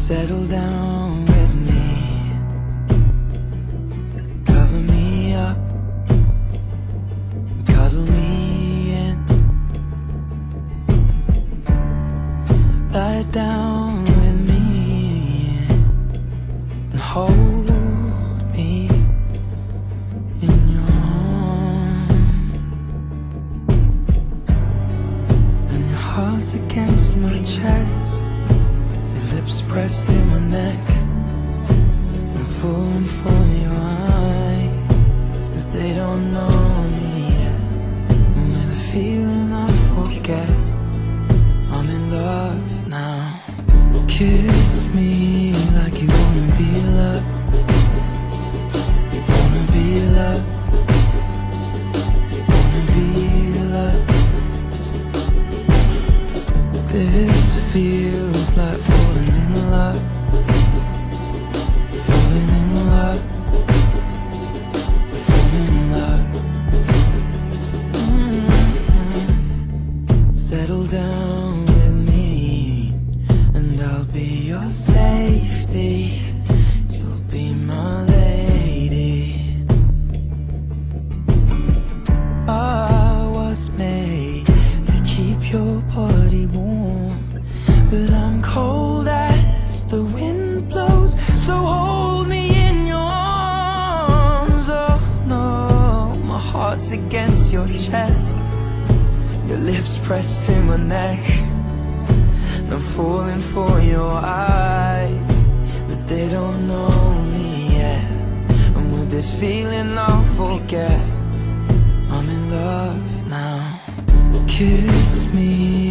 Settle down with me, cover me up, cuddle me in, lie down with me and hold me in your arms. And your heart's against my chest, lips pressed to my neck. I'm falling for your eyes, but they don't know me yet. And with a feeling I forget, I'm in love now. Kiss me like you wanna be loved. You wanna be loved. You wanna be loved. This feels like falling in love, falling in love, falling in love. Settle down with me, and I'll be your safety. You'll be my lady. I was made to keep your body warm, but I'm cold as the wind blows. So hold me in your arms. Oh no, my heart's against your chest, your lips pressed to my neck. I'm falling for your eyes, but they don't know me yet. And with this feeling I'll forget, I'm in love now. Kiss me